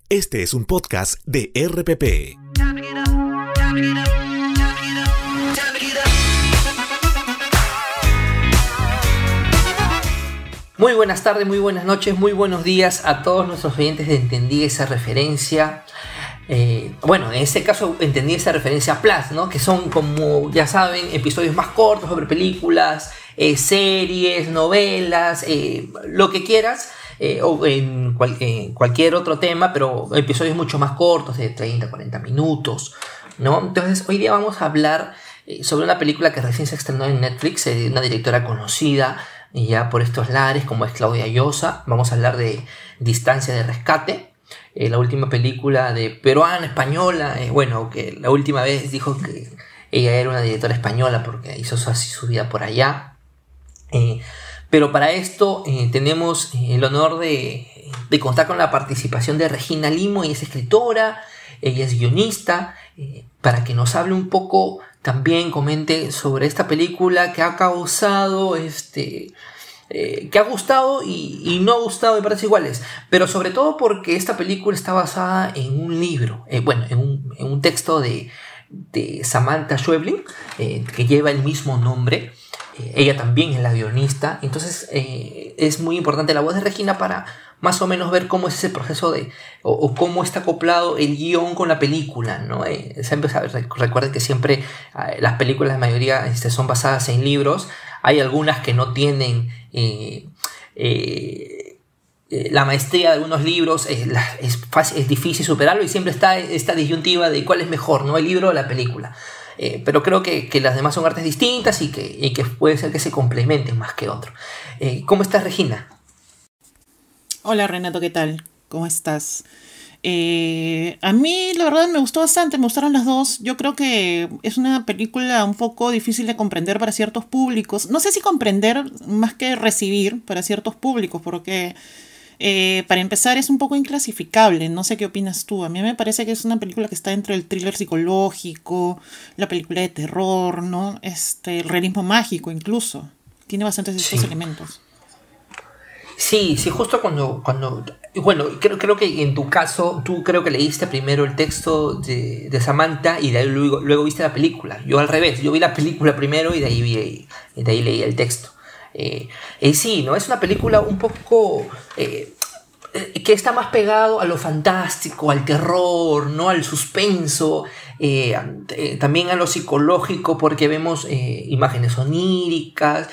Este es un podcast de RPP. Muy buenas tardes, muy buenas noches, muy buenos días a todos nuestros oyentes de Entendí esa referencia. En este caso entendí esa referencia a Plus, ¿no? Que son, como ya saben, episodios más cortos sobre películas, series, novelas, lo que quieras, o en cualquier otro tema, pero episodios mucho más cortos, de 30, 40 minutos, ¿no? Entonces, hoy día vamos a hablar sobre una película que recién se estrenó en Netflix, de una directora conocida ya por estos lares, como es Claudia Llosa. Vamos a hablar de Distancia de Rescate, la última película de peruana, española, que la última vez dijo que ella era una directora española porque hizo así su vida por allá. Pero para esto tenemos el honor de contar con la participación de Regina Limo. Ella es escritora, ella es guionista, para que nos hable un poco, también comente sobre esta película que ha causado, que ha gustado y no ha gustado, me parece iguales, pero sobre todo porque esta película está basada en un libro, en un texto de Samantha Schweblin, que lleva el mismo nombre. Ella también es la guionista, entonces es muy importante la voz de Regina para más o menos ver cómo es ese proceso o cómo está acoplado el guión con la película, ¿no? Recuerden que siempre las películas, la mayoría son basadas en libros. Hay algunas que no tienen la maestría de algunos libros, es difícil superarlo, y siempre está esta disyuntiva de cuál es mejor, ¿no? El libro o la película. Pero creo que las demás son artes distintas y que puede ser que se complementen más que otro. ¿Cómo estás, Regina? Hola, Renato, ¿qué tal? ¿Cómo estás? A mí la verdad me gustó bastante, me gustaron las dos. Yo creo que es una película un poco difícil de comprender para ciertos públicos. No sé si comprender más que recibir para ciertos públicos, porque para empezar es un poco inclasificable. No sé qué opinas tú. A mí me parece que es una película que está entre el thriller psicológico, la película de terror, ¿no? El realismo mágico incluso. Tiene bastantes de estos elementos. Sí, justo cuando creo que en tu caso, tú creo que leíste primero el texto de Samantha y de ahí luego viste la película. Yo al revés, yo vi la película primero y de ahí leí el texto. Sí, ¿no? Es una película un poco que está más pegado a lo fantástico, al terror, ¿no? Al suspenso, también a lo psicológico, porque vemos imágenes oníricas,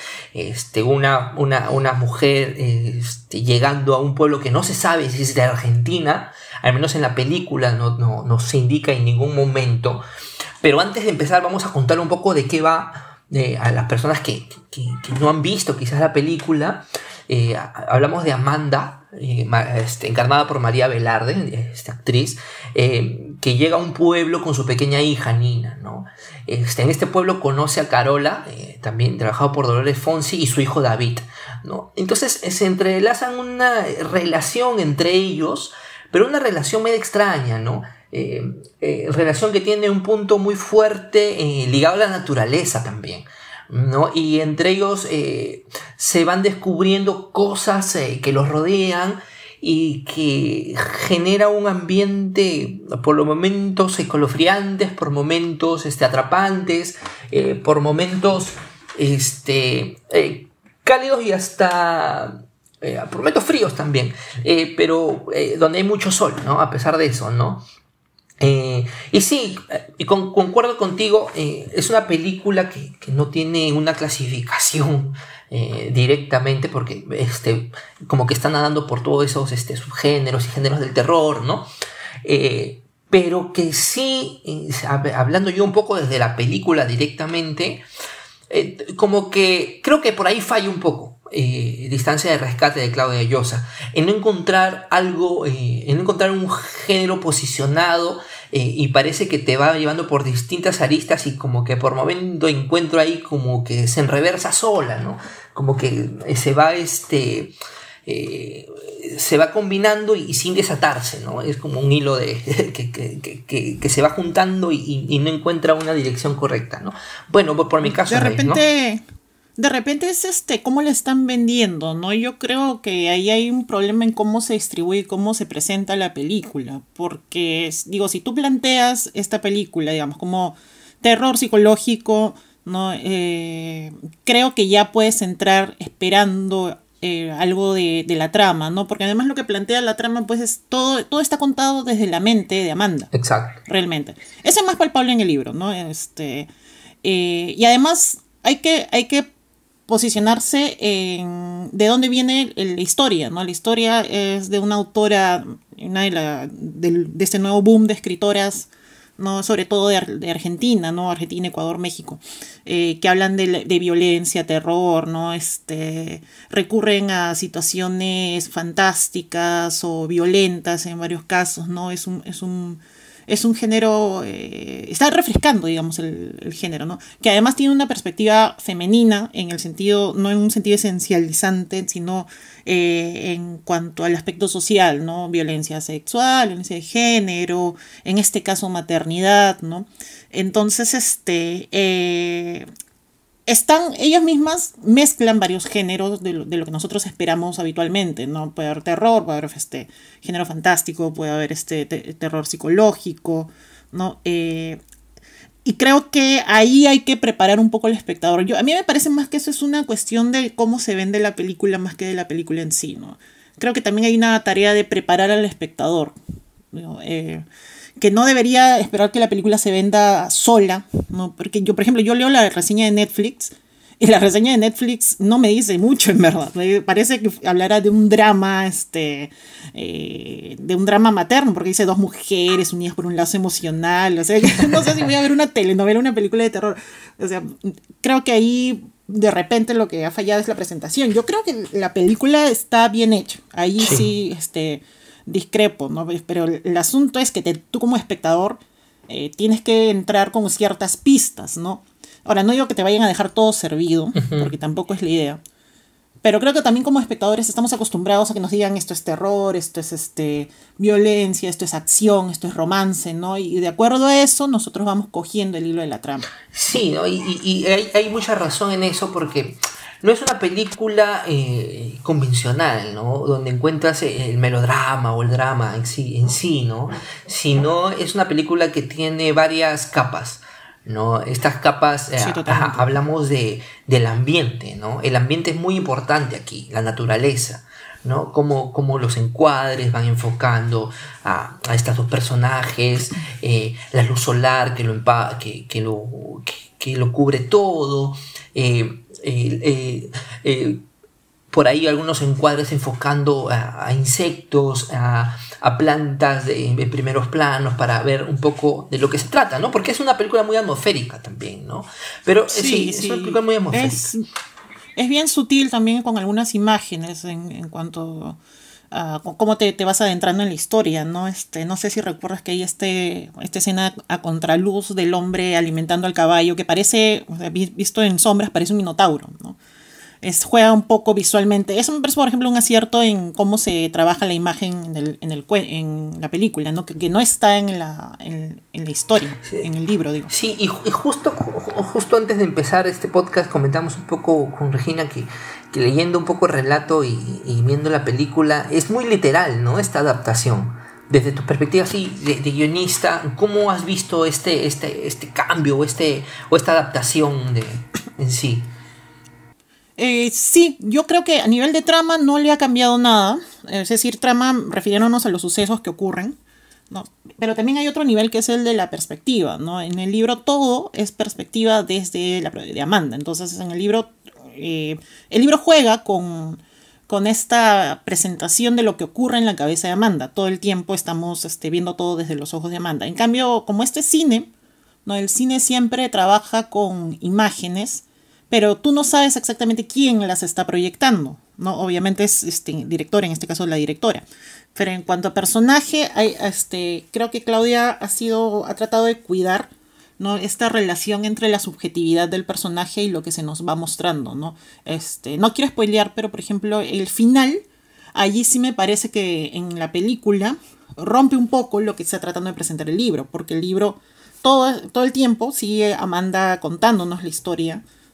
una mujer llegando a un pueblo que no se sabe si es de Argentina, al menos en la película no se indica en ningún momento. Pero antes de empezar vamos a contar un poco de qué va, a las personas que no han visto quizás la película. Hablamos de Amanda, encarnada por María Velarde, esta actriz, que llega a un pueblo con su pequeña hija Nina, ¿no? En este pueblo conoce a Carola, también trabajado por Dolores Fonsi, y su hijo David, ¿no? Entonces se entrelazan una relación entre ellos, pero una relación medio extraña, ¿no? Relación que tiene un punto muy fuerte ligado a la naturaleza también, ¿no? Y entre ellos se van descubriendo cosas que los rodean y que genera un ambiente por los momentos escalofriantes, por momentos atrapantes, por momentos cálidos y hasta por momentos fríos también, pero donde hay mucho sol, ¿no? A pesar de eso, ¿no? Y sí, concuerdo contigo, es una película que no tiene una clasificación directamente, porque como que está nadando por todos esos subgéneros y géneros del terror, ¿no? Pero que sí, hablando yo un poco desde la película directamente, como que creo que por ahí falla un poco Distancia de Rescate de Claudia Llosa, en no encontrar algo, en no encontrar un género posicionado, y parece que te va llevando por distintas aristas y como que por momento encuentro ahí como que se enreversa sola, ¿no? Como que se va combinando y sin desatarse, ¿no? Es como un hilo que se va juntando y no encuentra una dirección correcta, ¿no? Bueno, por mi caso... De repente... ¿no? de repente es cómo le están vendiendo, ¿no? Yo creo que ahí hay un problema en cómo se distribuye y cómo se presenta la película. Porque, digo, si tú planteas esta película, digamos, como terror psicológico, ¿no? Creo que ya puedes entrar esperando algo de la trama, ¿no? Porque además lo que plantea la trama, pues es todo está contado desde la mente de Amanda. Exacto. Realmente. Eso es más palpable en el libro, ¿no? Y además hay que posicionarse en de dónde viene la historia, ¿no? La historia es de una autora, de este nuevo boom de escritoras, ¿no? Sobre todo de Argentina, ¿no? Argentina, Ecuador, México, que hablan de violencia, terror, ¿no? Recurren a situaciones fantásticas o violentas en varios casos, ¿no? Es un género, está refrescando, digamos, el género, ¿no? Que además tiene una perspectiva femenina en el sentido, no en un sentido esencializante, sino en cuanto al aspecto social, ¿no? Violencia sexual, violencia de género, en este caso maternidad, ¿no? Entonces, ellas mismas mezclan varios géneros de lo que nosotros esperamos habitualmente, ¿no? Puede haber terror, puede haber género fantástico, puede haber terror psicológico, ¿no? Y creo que ahí hay que preparar un poco al espectador. A mí me parece más que eso es una cuestión de cómo se vende la película más que de la película en sí, ¿no? Creo que también hay una tarea de preparar al espectador, ¿no? Que no debería esperar que la película se venda sola, ¿no? Porque yo, por ejemplo, yo leo la reseña de Netflix y la reseña de Netflix no me dice mucho, en verdad. Me parece que hablará de un drama, de un drama materno, porque dice 2 mujeres unidas por un lazo emocional. O sea, no sé si voy a ver una telenovela, una película de terror. O sea, creo que ahí de repente lo que ha fallado es la presentación. Yo creo que la película está bien hecha. Ahí sí, discrepo, ¿no? Pero el asunto es que tú como espectador tienes que entrar con ciertas pistas, ¿no? Ahora, no digo que te vayan a dejar todo servido, porque tampoco es la idea. Pero creo que también como espectadores estamos acostumbrados a que nos digan esto es terror, esto es violencia, esto es acción, esto es romance, ¿no? Y de acuerdo a eso, nosotros vamos cogiendo el hilo de la trama. Sí, ¿no? Y hay mucha razón en eso porque no es una película convencional, ¿no? Donde encuentras el melodrama o el drama en sí, ¿no? Sino es una película que tiene varias capas, ¿no? Estas capas, Sí, hablamos del ambiente, ¿no? El ambiente es muy importante aquí, la naturaleza, ¿no? Cómo los encuadres van enfocando a estos dos personajes, la luz solar que lo cubre todo, por ahí algunos encuadres enfocando a insectos, a plantas de primeros planos para ver un poco de lo que se trata, ¿no? Porque es una película muy atmosférica también, ¿no? Pero sí. Es una película muy atmosférica. Es bien sutil también con algunas imágenes en cuanto a cómo te vas adentrando en la historia, ¿no? No sé si recuerdas que hay esta escena a contraluz del hombre alimentando al caballo que parece, o sea, visto en sombras, parece un minotauro, ¿no? Juega un poco visualmente. Eso me parece, por ejemplo, un acierto en cómo se trabaja la imagen en la película, ¿no? Que no está en la historia, Sí. en el libro, digo. Sí, y justo antes de empezar este podcast comentamos un poco con Regina que leyendo un poco el relato y viendo la película, es muy literal, ¿no? Esta adaptación. Desde tu perspectiva así de guionista, ¿cómo has visto este cambio o esta adaptación en sí? Sí, yo creo que a nivel de trama no le ha cambiado nada. Es decir, trama refiriéndonos a los sucesos que ocurren, ¿no? Pero también hay otro nivel que es el de la perspectiva, ¿no? En el libro todo es perspectiva desde de Amanda. Entonces, en el libro juega con esta presentación de lo que ocurre en la cabeza de Amanda. Todo el tiempo estamos viendo todo desde los ojos de Amanda. En cambio, como este cine, ¿no? El cine siempre trabaja con imágenes, pero tú no sabes exactamente quién las está proyectando, ¿no? Obviamente es director, en este caso la directora. Pero en cuanto a personaje, creo que Claudia ha tratado de cuidar, ¿no? Esta relación entre la subjetividad del personaje y lo que se nos va mostrando, ¿no? No quiero spoilear, pero por ejemplo, el final, allí sí me parece que en la película rompe un poco lo que está tratando de presentar el libro, porque el libro todo el tiempo sigue Amanda contándonos la historia,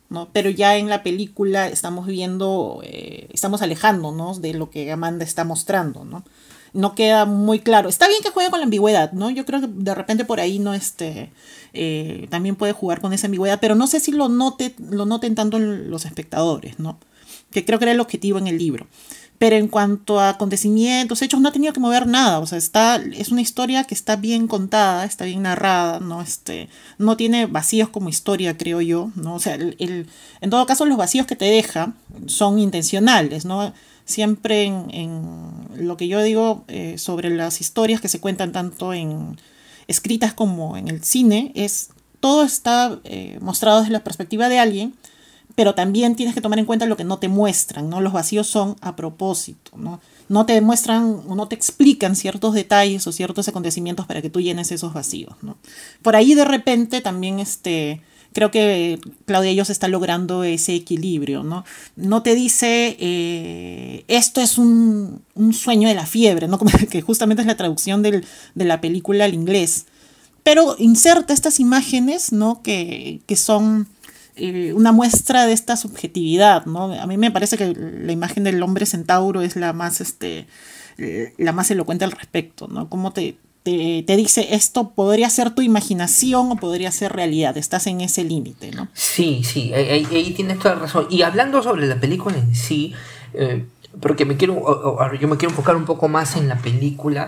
¿no? Pero ya en la película estamos viendo, estamos alejándonos de lo que Amanda está mostrando, ¿no? No queda muy claro. Está bien que juegue con la ambigüedad, ¿no? Yo creo que de repente por ahí no también puede jugar con esa ambigüedad, pero no sé si lo noten tanto los espectadores, ¿no? Que creo que era el objetivo en el libro. Pero en cuanto a acontecimientos, hechos, no ha tenido que mover nada. O sea, es una historia que está bien contada, está bien narrada, ¿no? No tiene vacíos como historia, creo yo, ¿no? O sea, en todo caso, los vacíos que te deja son intencionales, ¿no? Siempre en lo que yo digo sobre las historias que se cuentan tanto escritas como en el cine, todo está mostrado desde la perspectiva de alguien, pero también tienes que tomar en cuenta lo que no te muestran, ¿no? Los vacíos son a propósito, ¿no? No te muestran o no te explican ciertos detalles o ciertos acontecimientos para que tú llenes esos vacíos, ¿no? Por ahí de repente también creo que Claudia Llosa está logrando ese equilibrio, ¿no? No te dice esto es un sueño de la fiebre, ¿no? Como que justamente es la traducción de la película al inglés. Pero inserta estas imágenes, ¿no? Que son una muestra de esta subjetividad, ¿no? A mí me parece que la imagen del hombre centauro es la más elocuente al respecto, ¿no? Como te dice, esto podría ser tu imaginación o podría ser realidad, estás en ese límite, ¿no? Sí, ahí tienes toda la razón. Y hablando sobre la película en sí, porque yo me quiero enfocar un poco más en la película,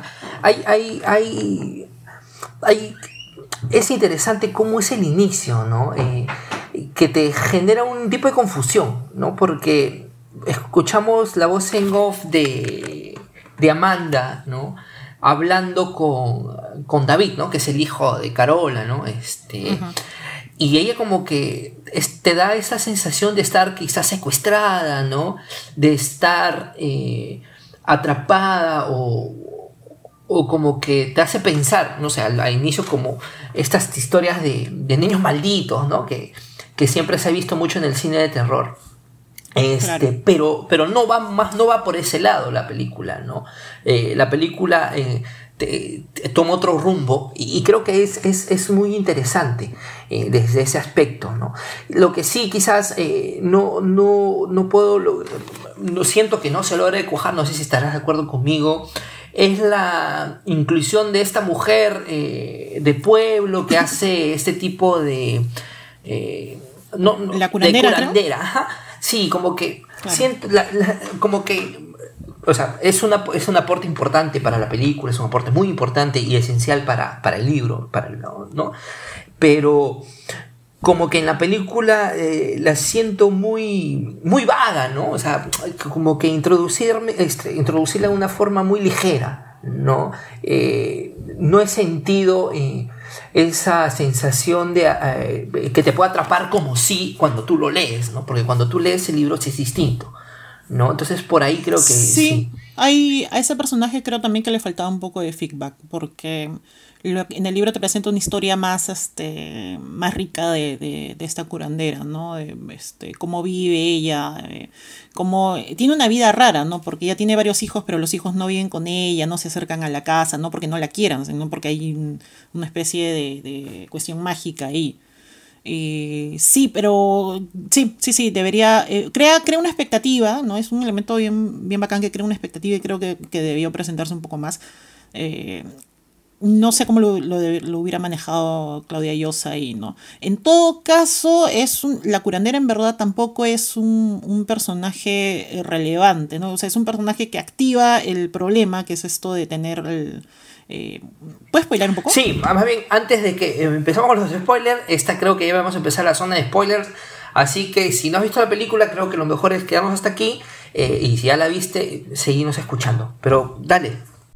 es interesante cómo es el inicio, ¿no? Que te genera un tipo de confusión, ¿no? Porque escuchamos la voz en off de Amanda, ¿no? Hablando con David, ¿no? Que es el hijo de Carola, ¿no? Uh-huh. Y ella como que te da esa sensación de estar quizás secuestrada, ¿no? De estar atrapada o como que te hace pensar, no sé, al inicio como estas historias de niños malditos, ¿no? Que siempre se ha visto mucho en el cine de terror. Claro. Pero no va por ese lado la película, ¿no? La película toma otro rumbo y creo que es muy interesante desde ese aspecto, ¿no? Lo que sí quizás no puedo, no siento que no se logre cuajar, no sé si estarás de acuerdo conmigo, es la inclusión de esta mujer de pueblo que hace este tipo de la curandera, de curandera, ajá. Sí, como que claro. Siento como que, o sea, es un aporte importante para la película, es un aporte muy importante y esencial para el libro, ¿no? Pero como que en la película la siento muy vaga, ¿no? O sea, como que introducirla de una forma muy ligera, ¿no? No he sentido esa sensación de que te puede atrapar como sí cuando tú lo lees, ¿no? Porque cuando tú lees el libro sí es distinto, ¿no? Entonces por ahí creo que sí. A ese personaje creo también que le faltaba un poco de feedback, porque en el libro te presenta una historia más rica de esta curandera, ¿no? Cómo vive ella, cómo tiene una vida rara, ¿no? Porque ella tiene varios hijos, pero los hijos no viven con ella, no se acercan a la casa, no porque no la quieran, sino porque hay una especie de cuestión mágica ahí. Sí, pero sí, debería crea una expectativa, ¿no? Es un elemento bien bacán que crea una expectativa y creo que debió presentarse un poco más. No sé cómo lo hubiera manejado Claudia Llosa ahí, ¿no? En todo caso, la curandera en verdad tampoco es un personaje relevante, ¿no? O sea, es un personaje que activa el problema, que es esto de tener ¿puedes spoiler un poco? Sí, más bien, antes de que empezamos con los spoilers, creo que ya vamos a empezar la zona de spoilers, así que si no has visto la película, creo que lo mejor es quedarnos hasta aquí, y si ya la viste, seguimos escuchando, pero dale.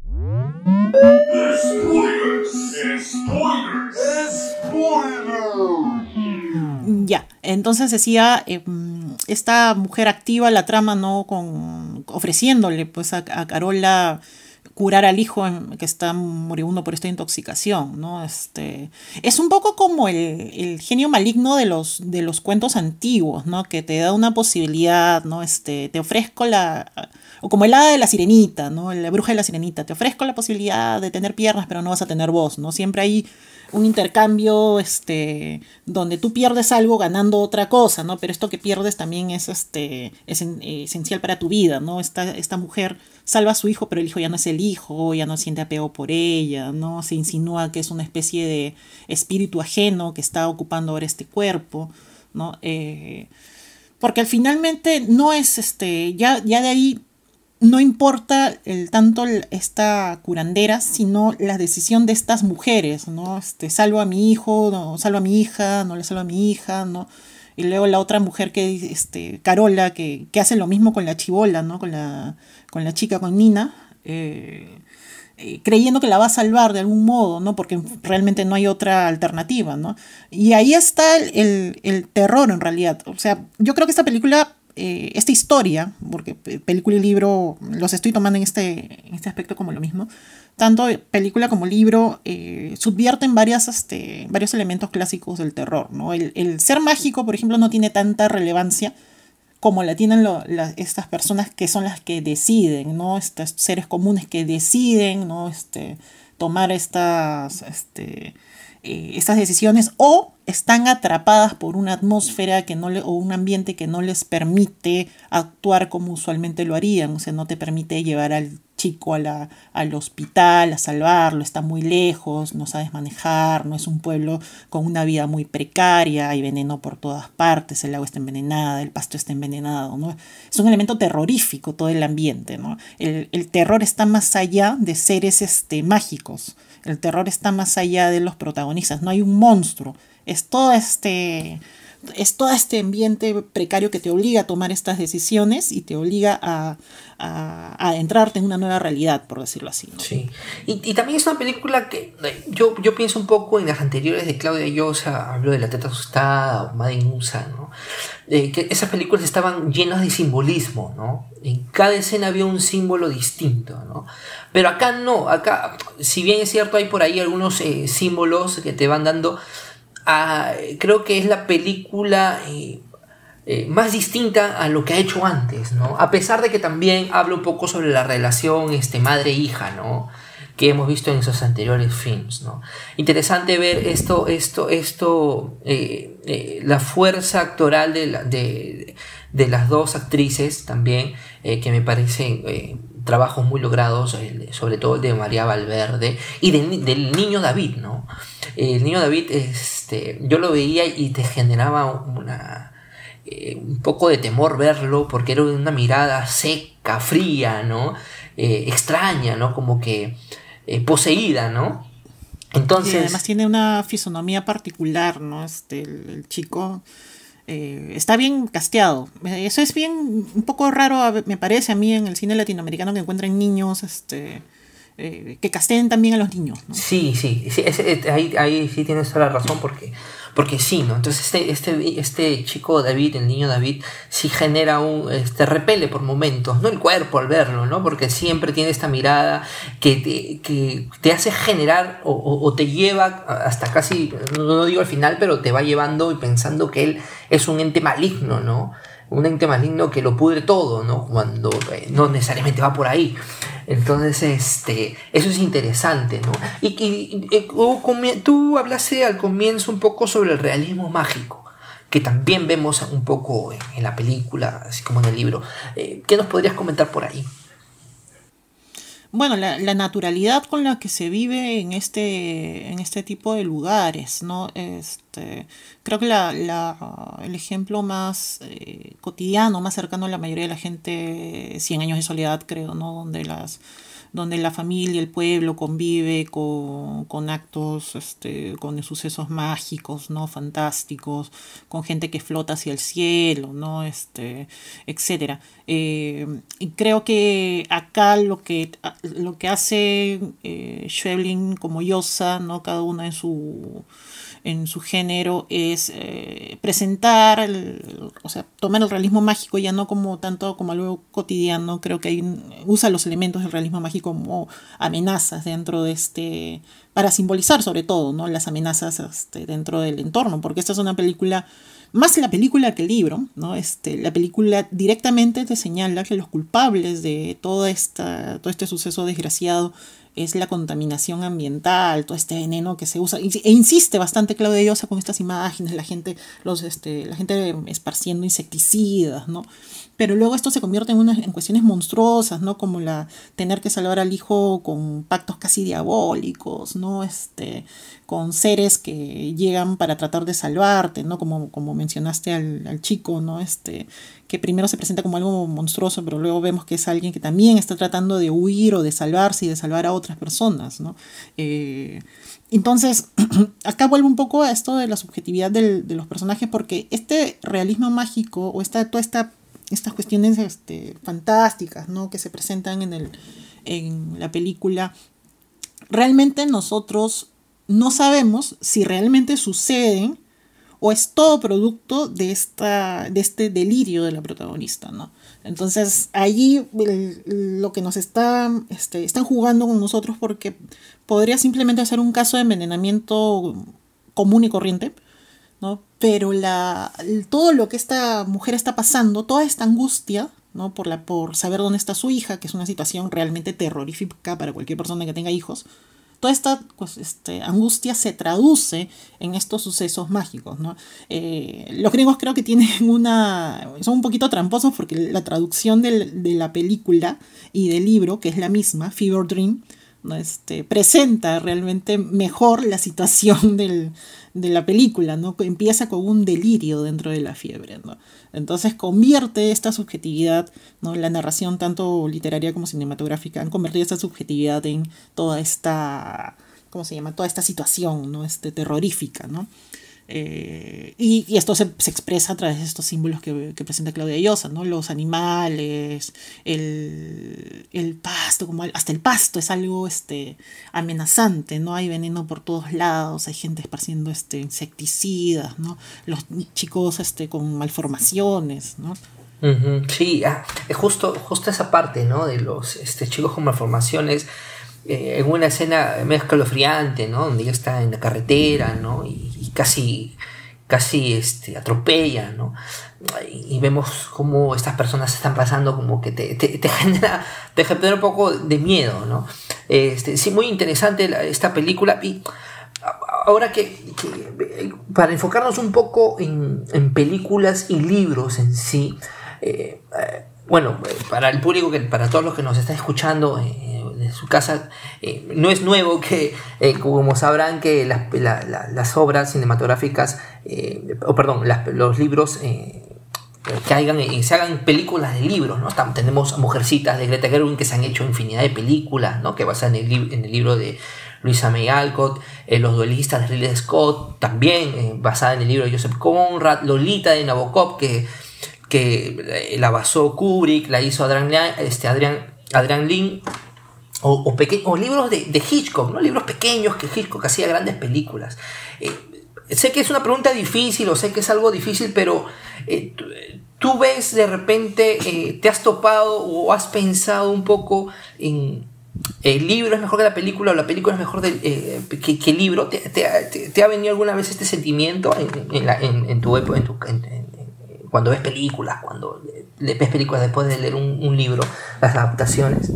Ya, entonces decía, esta mujer activa la trama, ¿no? Ofreciéndole pues a Carola curar al hijo que está moribundo por esta intoxicación, ¿no? Es un poco como el genio maligno de los cuentos antiguos, ¿no? Que te da una posibilidad, ¿no? Te ofrezco O como el hada de la sirenita, ¿no? La bruja de la sirenita. Te ofrezco la posibilidad de tener piernas, pero no vas a tener voz, ¿no? Siempre hay un intercambio donde tú pierdes algo ganando otra cosa, ¿no? Pero esto que pierdes también es esencial para tu vida, ¿no? Esta mujer salva a su hijo, pero el hijo ya no es el hijo, ya no siente apego por ella, ¿no? Se insinúa que es una especie de espíritu ajeno que está ocupando ahora este cuerpo, ¿no? Porque finalmente no es ya de ahí no importa esta curandera, sino la decisión de estas mujeres, ¿no? Salvo a mi hijo, no salvo a mi hija, no le salvo a mi hija, ¿no? Y luego la otra mujer Carola, que hace lo mismo con la chibola, ¿no? Con la chica, con Nina, creyendo que la va a salvar de algún modo, ¿no? Porque realmente no hay otra alternativa, ¿no? Y ahí está el terror en realidad. O sea, yo creo que esta película, esta historia, porque película y libro los estoy tomando en este aspecto como lo mismo, tanto película como libro subvierten varios elementos clásicos del terror, ¿no? El ser mágico, por ejemplo, no tiene tanta relevancia como la tienen estas personas que son las que deciden, ¿no? Estos seres comunes que deciden, ¿no? Tomar estas decisiones, o están atrapadas por una atmósfera o un ambiente que no les permite actuar como usualmente lo harían. O sea, no te permite llevar al chico al hospital a salvarlo, está muy lejos, no sabes manejar, no es un pueblo con una vida muy precaria, hay veneno por todas partes, el agua está envenenada, el pasto está envenenado, ¿no? Es un elemento terrorífico todo el ambiente, ¿no? El terror está más allá de seres mágicos, el terror está más allá de los protagonistas, no hay un monstruo, es todo este ambiente precario que te obliga a tomar estas decisiones y te obliga a adentrarte en una nueva realidad, por decirlo así, ¿no? Sí, y también es una película que yo pienso un poco en las anteriores de Claudia Llosa, hablo de La teta asustada o Madre Musa, ¿no? Que esas películas estaban llenas de simbolismo, ¿no? En cada escena había un símbolo distinto, ¿no? Pero acá no, acá, si bien es cierto, hay por ahí algunos símbolos que te van dando. Creo que es la película más distinta a lo que ha hecho antes, ¿no? A pesar de que también habla un poco sobre la relación madre-hija, ¿no? Que hemos visto en esos anteriores films, ¿no? Interesante ver la fuerza actoral de las dos actrices también, que me parecen trabajos muy logrados, sobre todo el de María Valverde y del niño David, ¿no? El niño David, yo lo veía y te generaba un poco de temor verlo, porque era una mirada seca, fría, ¿no? Extraña, ¿no? Como que poseída, ¿no? Entonces, y además tiene una fisonomía particular, ¿no? El chico está bien casteado. Eso es bien un poco raro, me parece a mí, en el cine latinoamericano, que encuentren niños que casteen también a los niños, ¿no? Sí, ahí sí tienes toda la razón, porque sí, ¿no? Entonces este chico David, el niño David, sí genera repele por momentos, ¿no? El cuerpo al verlo, ¿no? Porque siempre tiene esta mirada que te hace generar o te lleva hasta casi, no digo al final, pero te va llevando y pensando que él es un ente maligno, ¿no? Un ente maligno que lo pudre todo, ¿no? Cuando no necesariamente va por ahí. Entonces, eso es interesante, ¿no? Y tú hablaste al comienzo un poco sobre el realismo mágico, que también vemos un poco en la película, así como en el libro. ¿Qué nos podrías comentar por ahí? Bueno, la naturalidad con la que se vive en este tipo de lugares, ¿no? Creo que el ejemplo más cotidiano, más cercano a la mayoría de la gente, 100 años de soledad, creo, ¿no? Donde la familia, el pueblo convive con actos, con sucesos mágicos, ¿no? Fantásticos, con gente que flota hacia el cielo, ¿no? Etcétera. Y creo que acá lo que hace Schweblin como Llosa, ¿no? Cada una en su género, es presentar, o sea, tomar el realismo mágico ya no como tanto como algo cotidiano. Creo que usa los elementos del realismo mágico como amenazas dentro de para simbolizar sobre todo, ¿no? Las amenazas dentro del entorno, porque esta es una película, más la película que el libro, ¿no? La película directamente te señala que los culpables de todo este suceso desgraciado es la contaminación ambiental, todo este veneno que se usa, e insiste bastante Claudia Llosa con estas imágenes, la gente esparciendo insecticidas, ¿no? Pero luego esto se convierte en cuestiones monstruosas, ¿no? Como tener que salvar al hijo con pactos casi diabólicos, ¿no? Con seres que llegan para tratar de salvarte, ¿no? Como mencionaste al chico, ¿no? Que primero se presenta como algo monstruoso, pero luego vemos que es alguien que también está tratando de huir o de salvarse y de salvar a otras personas, ¿no? Entonces, acá vuelvo un poco a esto de la subjetividad de los personajes, porque este realismo mágico o estas cuestiones fantásticas, ¿no? Que se presentan en la película, realmente nosotros no sabemos si realmente suceden o es todo producto de este delirio de la protagonista, ¿no? Entonces allí lo que nos están jugando con nosotros, porque podría simplemente ser un caso de envenenamiento común y corriente, ¿no? Pero todo lo que esta mujer está pasando, toda esta angustia, ¿no? por saber dónde está su hija, que es una situación realmente terrorífica para cualquier persona que tenga hijos, toda esta angustia se traduce en estos sucesos mágicos, ¿no? Los gringos creo que son un poquito tramposos, porque la traducción de la película y del libro, que es la misma, Fever Dream, ¿no? Presenta realmente mejor la situación de la película, ¿no? Empieza con un delirio dentro de la fiebre, ¿no? Entonces convierte esta subjetividad, ¿no? La narración tanto literaria como cinematográfica han convertido esta subjetividad en toda esta, ¿cómo se llama? Toda esta situación, ¿no? Terrorífica, ¿no? Y esto se expresa a través de estos símbolos que presenta Claudia Llosa, ¿no? Los animales, el pasto, hasta el pasto es algo amenazante, ¿no? Hay veneno por todos lados, hay gente esparciendo insecticidas, ¿no? Los chicos con malformaciones, ¿no? Sí, justo esa parte, ¿no? De los chicos con malformaciones. En una escena medio escalofriante, ¿no? Donde ella está en la carretera, ¿no? Y casi atropella, ¿no? Y vemos cómo estas personas están pasando, como que te genera un poco de miedo, ¿no? Sí, muy interesante esta película. Y ahora que para enfocarnos un poco en películas y libros en sí, bueno, para el público, para todos los que nos están escuchando en su casa, no es nuevo que, como sabrán, que las obras cinematográficas, los libros, se hagan películas de libros, ¿no? Tenemos Mujercitas de Greta Gerwig, que se han hecho infinidad de películas, ¿no? Que basan en el libro de Louisa May Alcott, Los duelistas de Ridley Scott, también basada en el libro de Joseph Conrad, Lolita de Nabokov, que la basó Kubrick, la hizo Adrian Lyne, o libros de Hitchcock, ¿no? Libros pequeños que Hitchcock hacía grandes películas. Sé que es una pregunta difícil, o sé que es algo difícil, pero tú ves de repente, te has topado o has pensado un poco en el libro es mejor que la película, o la película es mejor que el libro. ¿Te ha venido alguna vez este sentimiento cuando ves películas, ves películas después de leer un libro, las adaptaciones?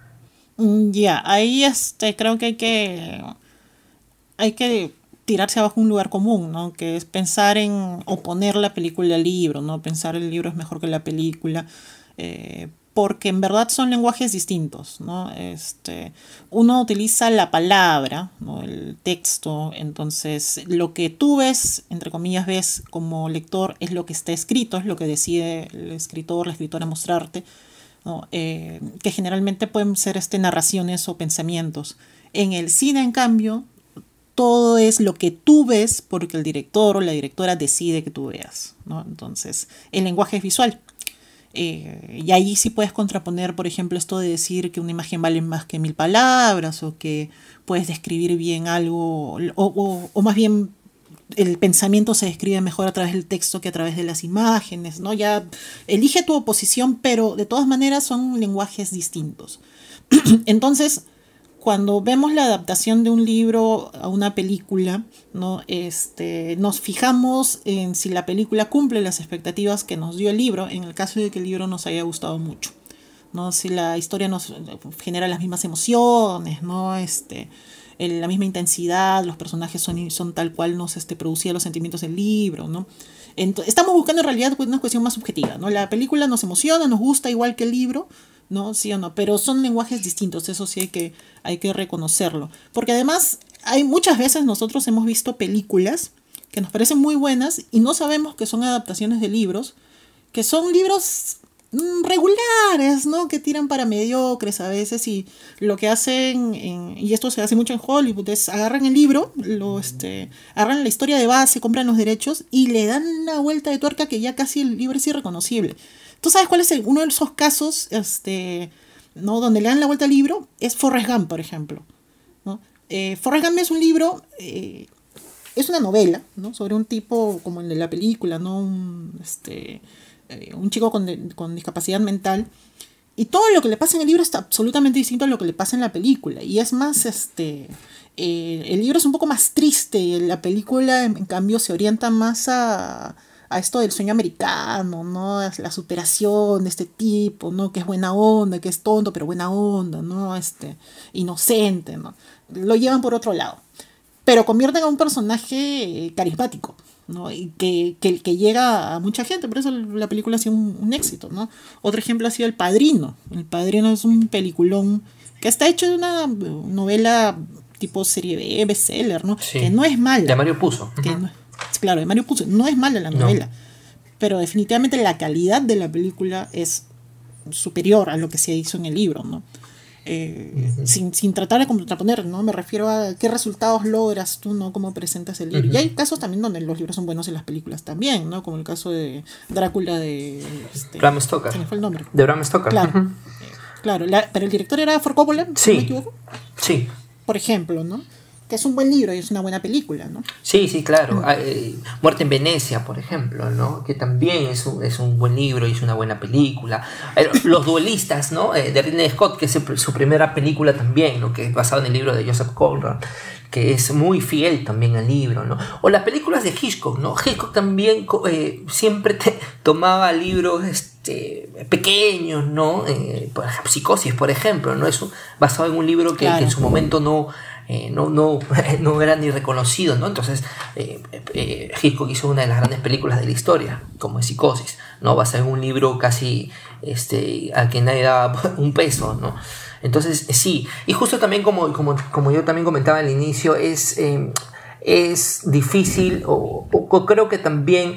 Ahí creo que hay que tirarse abajo un lugar común, ¿no? Que es pensar en oponer la película al libro, ¿no? Pensar el libro es mejor que la película, porque en verdad son lenguajes distintos, ¿no? Uno utiliza la palabra, ¿no? El texto, entonces lo que tú ves, entre comillas, ves como lector es lo que está escrito, es lo que decide el escritor, la escritora mostrarte, ¿no? Que generalmente pueden ser narraciones o pensamientos. En el cine, en cambio, todo es lo que tú ves porque el director o la directora decide que tú veas, ¿no? Entonces, el lenguaje es visual. Y ahí sí puedes contraponer, por ejemplo, esto de decir que una imagen vale más que 1000 palabras, o que puedes describir bien algo, o más bien el pensamiento se describe mejor a través del texto que a través de las imágenes, ¿no? Ya elige tu oposición, pero de todas maneras son lenguajes distintos. Entonces, cuando vemos la adaptación de un libro a una película, ¿no? Nos fijamos en si la película cumple las expectativas que nos dio el libro, en el caso de que el libro nos haya gustado mucho, ¿no? Si la historia nos genera las mismas emociones, ¿no? La misma intensidad, los personajes son tal cual nos producía los sentimientos del libro, ¿no? Estamos buscando en realidad una cuestión más subjetiva, ¿no? La película nos emociona, nos gusta igual que el libro, ¿no? Sí o no, pero son lenguajes distintos, eso sí hay que reconocerlo. Porque además, hay muchas veces nosotros hemos visto películas que nos parecen muy buenas y no sabemos que son adaptaciones de libros, que son libros regulares, ¿no? Que tiran para mediocres a veces, y lo que hacen, y esto se hace mucho en Hollywood, es agarran el libro, agarran la historia de base, compran los derechos y le dan una vuelta de tuerca que ya casi el libro es irreconocible. ¿Tú sabes cuál es uno de esos casos, ¿no? Donde le dan la vuelta al libro? Es Forrest Gump, por ejemplo, ¿no? Forrest Gump es un libro, es una novela, ¿no? Sobre un tipo como el de la película, ¿no? Un chico con discapacidad mental. Y todo lo que le pasa en el libro está absolutamente distinto a lo que le pasa en la película. Y es más, el libro es un poco más triste. La película, en cambio, se orienta más a esto del sueño americano, ¿no? La superación de este tipo, ¿no? Que es buena onda, que es tonto, pero buena onda, ¿no? Inocente, ¿no? Lo llevan por otro lado. Pero convierten a un personaje carismático, ¿no? Y que llega a mucha gente, por eso la película ha sido un éxito, ¿no? Otro ejemplo ha sido El Padrino. El Padrino es un peliculón que está hecho de una novela tipo serie B, bestseller, ¿no? Sí. Que no es mala. De Mario Puzo. Claro, de Mario Puzo. No es mala la novela, no. Pero definitivamente la calidad de la película es superior a lo que se hizo en el libro, ¿no? Sin tratar de contraponer, ¿no? Me refiero a qué resultados logras tú, ¿no? Cómo presentas el libro. Y hay casos también donde los libros son buenos y las películas también, ¿no? Como el caso de Drácula de Bram Stoker. ¿Se me fue el nombre? De Bram Stoker. Claro. Claro, pero el director era Ford Coppola, sí. ¿no me equivoco? Sí. Por ejemplo, ¿no? Que es un buen libro y es una buena película, ¿no? Sí, claro. Muerte en Venecia, por ejemplo, ¿no? Que también es un buen libro y es una buena película. Los duelistas, ¿no? De Ridley Scott, que es su primera película también, ¿no? Que es basado en el libro de Joseph Conrad, que es muy fiel también al libro, ¿no? O las películas de Hitchcock, ¿no? Hitchcock también siempre tomaba libros pequeños, ¿no? Por ejemplo, Psicosis, por ejemplo, ¿no? Es basado en un libro que en su momento no era ni reconocido, ¿no? Entonces Hitchcock hizo una de las grandes películas de la historia, como es Psicosis, ¿no? Basado en un libro casi al que nadie daba un peso, ¿no? Entonces sí, y justo también como yo también comentaba al inicio, es difícil o creo que también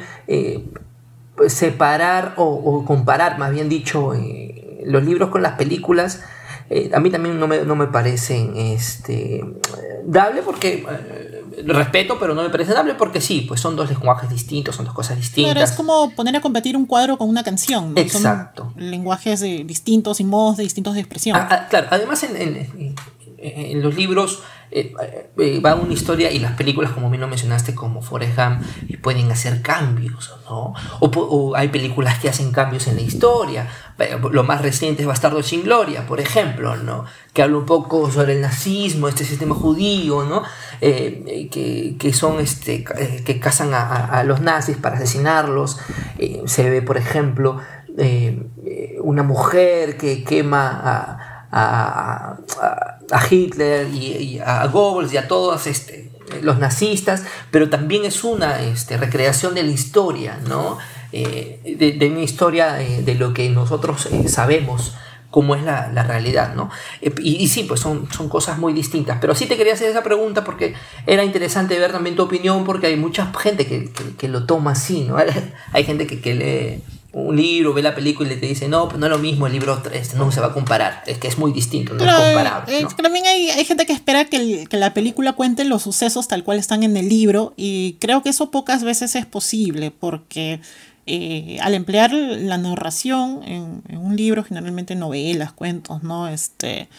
separar o comparar, más bien dicho, los libros con las películas. A mí también no me parecen dable, porque respeto, pero no me parece dable porque sí, pues son dos lenguajes distintos, son dos cosas distintas. Claro, es como poner a competir un cuadro con una canción, ¿no? Exacto. Son lenguajes distintos y modos distintos de expresión. Claro, además en los libros va una historia, y las películas, como bien lo mencionaste, como Forrest Gump, pueden hacer cambios, ¿no? O hay películas que hacen cambios en la historia. Lo más reciente es Bastardos sin Gloria, por ejemplo, ¿no? Que habla un poco sobre el nazismo, este sistema judío, ¿no? Que son que cazan a los nazis para asesinarlos. Se ve, por ejemplo, una mujer que quema a Hitler y a Goebbels y a todos los nazistas, pero también es una recreación de la historia, ¿no? De una historia de lo que nosotros sabemos cómo es la realidad, ¿no? Y sí, pues son cosas muy distintas, pero sí te quería hacer esa pregunta porque era interesante ver también tu opinión, porque hay mucha gente que lo toma así, ¿no? Hay gente que lee un libro, ve la película y te dice, no, pues no es lo mismo, el libro no se va a comparar, es que es muy distinto, no es comparable, ¿no? También hay gente que espera que la película cuente los sucesos tal cual están en el libro, y creo que eso pocas veces es posible, porque al emplear la narración en un libro, generalmente novelas, cuentos, ¿no?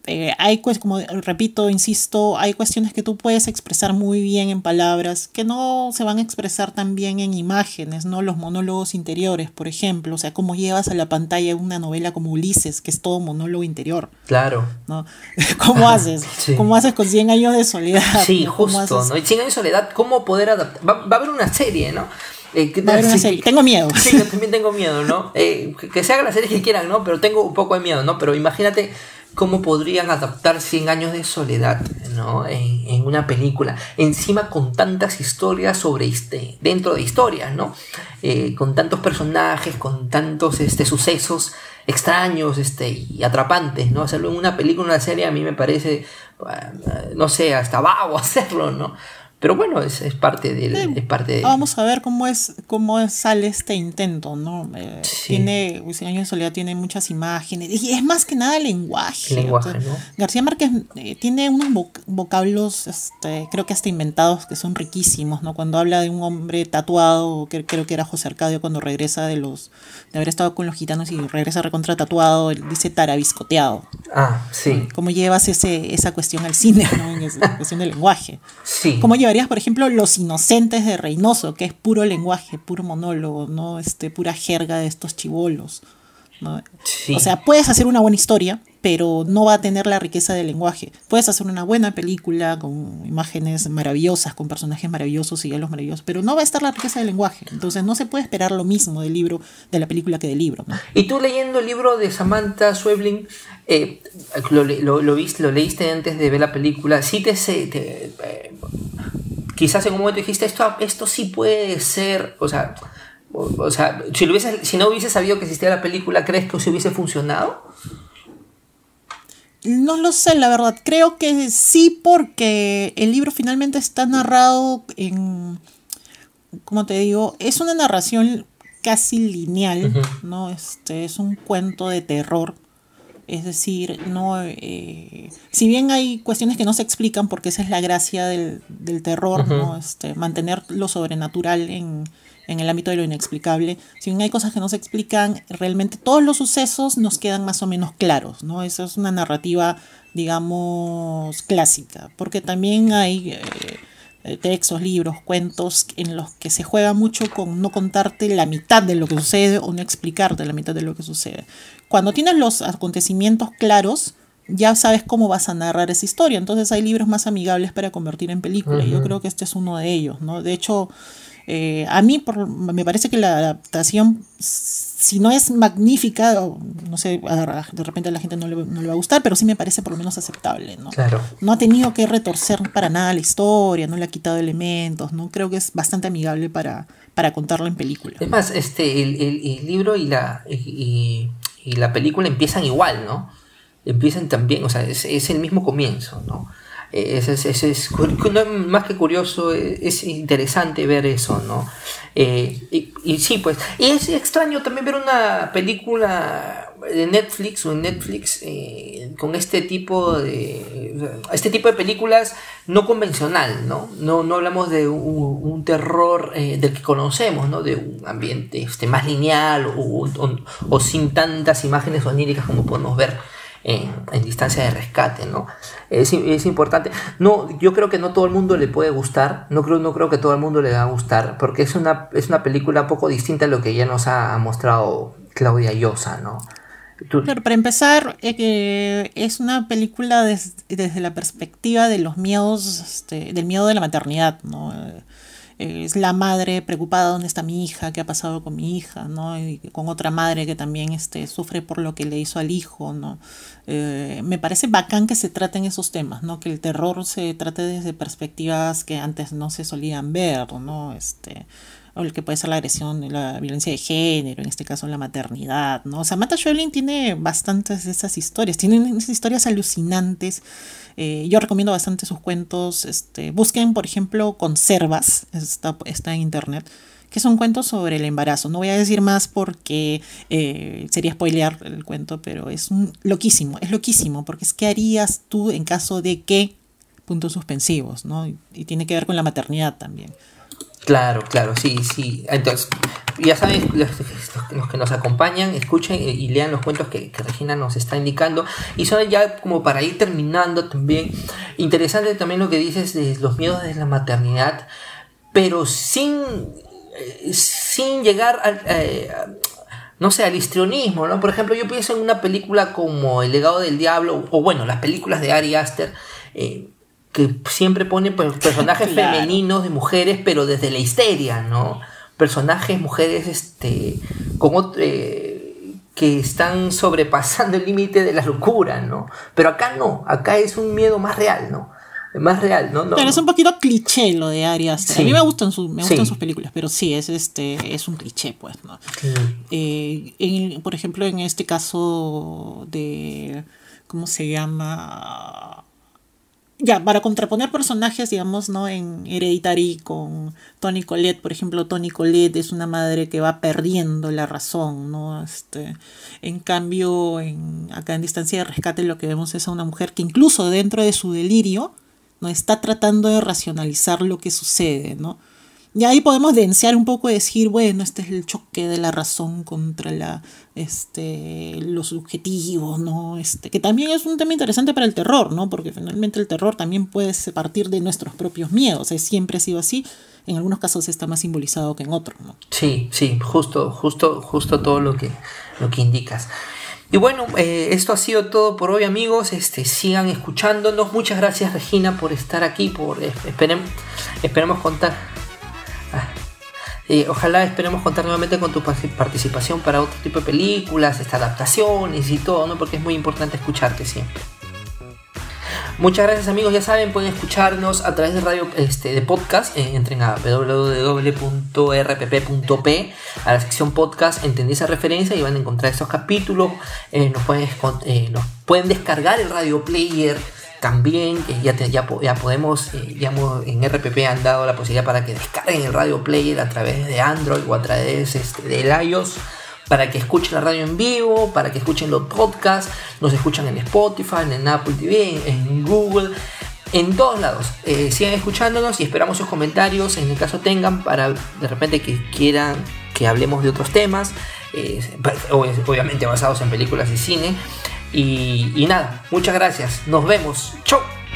como repito, insisto, hay cuestiones que tú puedes expresar muy bien en palabras que no se van a expresar tan bien en imágenes, ¿no? Los monólogos interiores, por ejemplo, o sea, cómo llevas a la pantalla una novela como Ulises, que es todo monólogo interior. Claro. ¿No? ¿Cómo haces? Sí. ¿Cómo haces con 100 años de soledad? Sí, ¿no? justo, ¿no? Y 100 años de soledad, ¿cómo poder adaptar? Va a haber una serie, ¿no? Va a haber una serie. Tengo miedo. Sí, yo también tengo miedo, ¿no? Que se haga la serie que quieran, ¿no? Pero tengo un poco de miedo, ¿no? Pero imagínate cómo podrían adaptar 100 años de soledad, ¿no? En una película. Encima con tantas historias dentro de historias, ¿no? Con tantos personajes, con tantos sucesos extraños y atrapantes, ¿no? Hacerlo en una película, una serie, a mí me parece, no sé, hasta vago hacerlo, ¿no? Pero bueno, es parte de... Vamos a ver cómo sale este intento, ¿no? Sí. 100 años de soledad tiene muchas imágenes y es más que nada lenguaje. Lenguaje, o sea, ¿no? García Márquez tiene unos vocablos, creo que hasta inventados, que son riquísimos, ¿no? Cuando habla de un hombre tatuado, que creo que era José Arcadio, cuando regresa de haber estado con los gitanos y regresa recontra tatuado, él dice tarabiscoteado. Ah, sí. ¿Cómo llevas esa cuestión al cine, ¿no? En esa cuestión del lenguaje. Sí. ¿Cómo llevarías, por ejemplo, Los Inocentes de Reynoso, que es puro lenguaje, puro monólogo, ¿no? Pura jerga de estos chibolos, ¿no? Sí. O sea, puedes hacer una buena historia, pero no va a tener la riqueza del lenguaje. Puedes hacer una buena película con imágenes maravillosas, con personajes maravillosos y diálogos maravillosos, pero no va a estar la riqueza del lenguaje. Entonces no se puede esperar lo mismo del libro, de la película, que del libro, ¿no? Y tú leyendo el libro de Samantha Schweblin, lo leíste antes de ver la película, sí quizás en un momento dijiste, esto sí puede ser, o sea, si no hubiese sabido que existía la película, ¿crees que se hubiese funcionado? No lo sé, la verdad. Creo que sí, porque el libro finalmente está narrado como te digo, es una narración casi lineal, uh-huh. ¿No? Es un cuento de terror. Es decir, no, si bien hay cuestiones que no se explican, porque esa es la gracia del terror, uh-huh. ¿No? Mantener lo sobrenatural en el ámbito de lo inexplicable. Si bien hay cosas que no se explican, realmente todos los sucesos nos quedan más o menos claros, ¿no? Esa es una narrativa, digamos, clásica, porque también hay textos, libros, cuentos en los que se juega mucho con no contarte la mitad de lo que sucede o no explicarte la mitad de lo que sucede. Cuando tienes los acontecimientos claros, ya sabes cómo vas a narrar esa historia. Entonces hay libros más amigables para convertir en película. Uh-huh. Yo creo que este es uno de ellos, ¿no? De hecho, a mí me parece que la adaptación, si no es magnífica, no sé, de repente a la gente no le va a gustar, pero sí me parece por lo menos aceptable, ¿no? Claro. No ha tenido que retorcer para nada la historia, no le ha quitado elementos, ¿no? Creo que es bastante amigable para contarla en película. Es más, el libro y la película empiezan igual, ¿no? Empiezan también, o sea, es el mismo comienzo, ¿no? Más que curioso, es interesante ver eso, ¿no? Y sí, pues, y es extraño también ver una película de Netflix con este tipo de películas no convencional, ¿no? No hablamos de un terror del que conocemos, ¿no? De un ambiente más lineal o sin tantas imágenes oníricas como podemos ver en Distancia de Rescate, ¿no? Es importante. No, yo creo que no todo el mundo le puede gustar. No creo que todo el mundo le va a gustar, porque es una película un poco distinta a lo que ya nos ha mostrado Claudia Llosa, ¿no? Pero para empezar, es una película desde la perspectiva de los miedos, del miedo de la maternidad, ¿no? Es la madre preocupada, ¿dónde está mi hija? ¿Qué ha pasado con mi hija? ¿No? Y con otra madre que también sufre por lo que le hizo al hijo, ¿no? Me parece bacán que se traten esos temas, ¿no? Que el terror se trate desde perspectivas que antes no se solían ver, ¿no? O el que puede ser la agresión, la violencia de género, en este caso la maternidad, ¿no? Samantha Schweblin tiene bastantes de esas historias, tienen esas historias alucinantes. Yo recomiendo bastante sus cuentos. Busquen, por ejemplo, Conservas, está en internet, que son cuentos sobre el embarazo. No voy a decir más porque sería spoilear el cuento, pero es loquísimo, porque es ¿qué harías tú en caso de que puntos suspensivos, ¿no? Y tiene que ver con la maternidad también. Claro, sí. Entonces, ya saben, los que nos acompañan, escuchen y lean los cuentos que Regina nos está indicando. Y son ya como para ir terminando también. Interesante también lo que dices de los miedos de la maternidad, pero sin llegar no sé, al histrionismo, ¿no? Por ejemplo, yo pienso en una película como El legado del diablo, o bueno, las películas de Ari Aster, que siempre ponen personajes claro, femeninos de mujeres, pero desde la histeria, ¿no? Personajes, mujeres, que están sobrepasando el límite de la locura, ¿no? Pero acá no, acá es un miedo más real, ¿no? Más real, ¿no? Pero es un poquito cliché lo de Ari Aster. Sí. A mí me gustan sus Sí. películas, pero sí, es un cliché, pues, ¿no? Sí. Por ejemplo, en este caso de... ¿Cómo se llama? Ya, para contraponer personajes, digamos, ¿no? En Hereditary con Toni Collette, por ejemplo, Toni Collette es una madre que va perdiendo la razón, ¿no? En cambio, acá en Distancia de Rescate lo que vemos es a una mujer que incluso dentro de su delirio no está tratando de racionalizar lo que sucede, ¿no? Y ahí podemos densear un poco y decir, bueno, este es el choque de la razón contra lo subjetivo, ¿no? Que también es un tema interesante para el terror, ¿no? Porque finalmente el terror también puede partir de nuestros propios miedos. Siempre ha sido así. En algunos casos está más simbolizado que en otros, ¿no? Sí, justo todo lo que indicas. Y bueno, esto ha sido todo por hoy, amigos. Sigan escuchándonos. Muchas gracias, Regina, por estar aquí. Esperemos contar. Ojalá esperemos contar nuevamente con tu participación para otro tipo de películas, adaptaciones y todo, ¿no? Porque es muy importante escucharte siempre. Muchas gracias, amigos. Ya saben, pueden escucharnos a través de radio, de podcast. Entren a www.rpp.p, a la sección podcast, entendí esa referencia y van a encontrar estos capítulos. Nos pueden descargar el radio player también, que ya podemos, en RPP han dado la posibilidad para que descarguen el radio player a través de Android o a través del iOS, para que escuchen la radio en vivo, para que escuchen los podcasts. Nos escuchan en Spotify, en Apple TV, en Google, en todos lados. Sigan escuchándonos y esperamos sus comentarios, en el caso tengan, para de repente que quieran que hablemos de otros temas, obviamente basados en películas y cine. Y nada, muchas gracias, nos vemos, chau.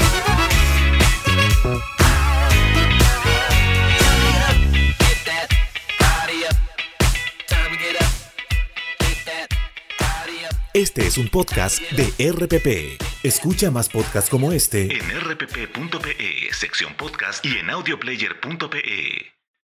Este es un podcast de RPP. Escucha más podcasts como este en rpp.pe, sección podcast y en audioplayer.pe.